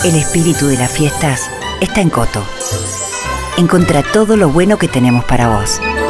El espíritu de las fiestas está en Coto. Encontrá todo lo bueno que tenemos para vos.